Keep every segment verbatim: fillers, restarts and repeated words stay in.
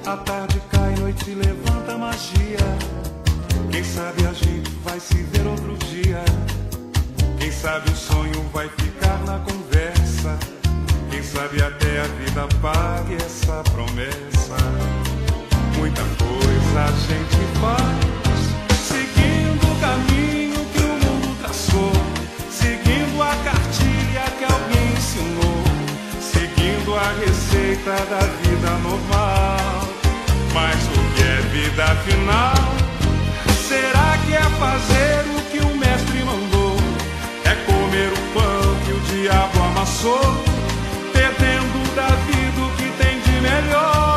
A tarde cai, noite levanta magia. Quem sabe a gente vai se ver outro dia. Quem sabe o sonho vai ficar na conversa. Quem sabe até a vida pague essa promessa. Muita coisa a gente faz, seguindo o caminho que o mundo traçou, seguindo a cartilha que alguém ensinou, seguindo a receita da vida normal. Mas o que é vida afinal? Será que é fazer o que o mestre mandou? É comer o pão que o diabo amassou, perdendo da vida o que tem de melhor.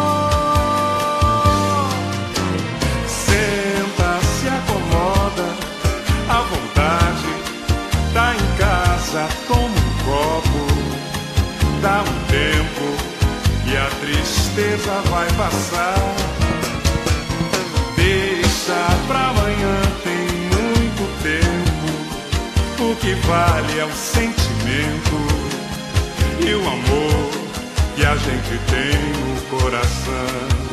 Senta, se acomoda, à vontade, tá em casa, toma um copo, dá um tempo e a tristeza vai passar. Deixa pra amanhã, tem muito tempo. O que vale é o sentimento e o amor que a gente tem no coração.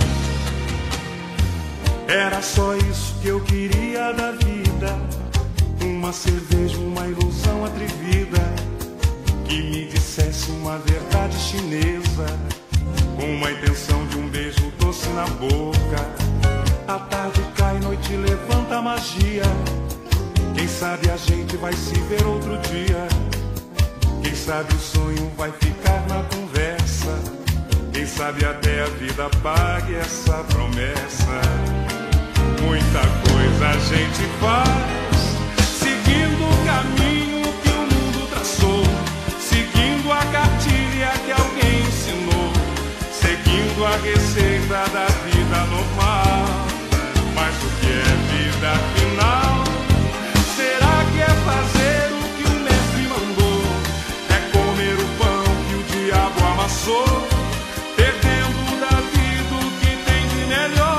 Era só isso que eu queria da vida, uma cerveja, uma ilusão atrevida, que me dissesse uma verdade chinesa, com uma intenção de um beijo doce na boca. A tarde cai, noite levanta a magia. Quem sabe a gente vai se ver outro dia. Quem sabe o sonho vai ficar na conversa. Quem sabe até a vida pague essa promessa. Muita coisa a gente faz, seguindo o caminho que o mundo traçou, seguindo a cartilha que alguém ensinou, seguindo a receita da vida normal. Mas o que é vida afinal? Será que é fazer o que o mestre mandou? É comer o pão que o diabo amassou, perdendo da vida o que tem de melhor.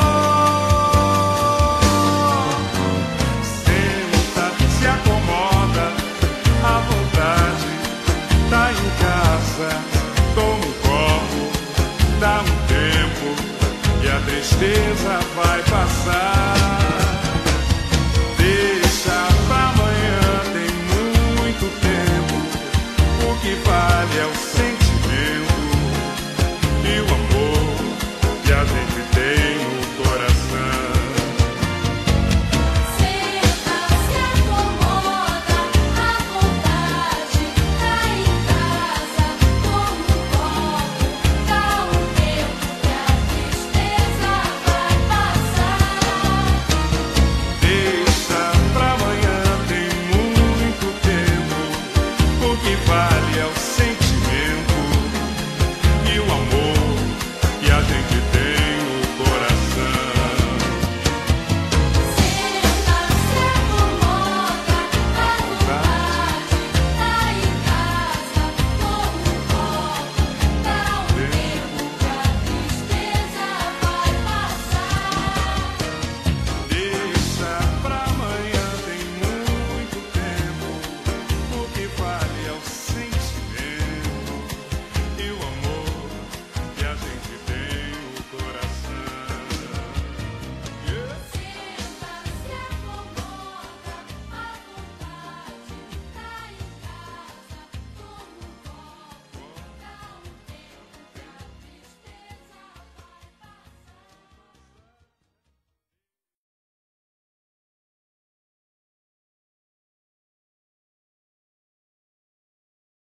Senta, se acomoda, à vontade, tá em casa, toma um copo, dá um tempo e a tristeza vai passar.